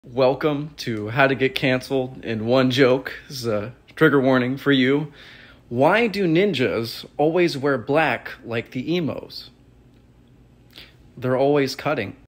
Welcome to How to Get Canceled in One Joke. This is a trigger warning for you. Why do ninjas always wear black like the emos? They're always cutting.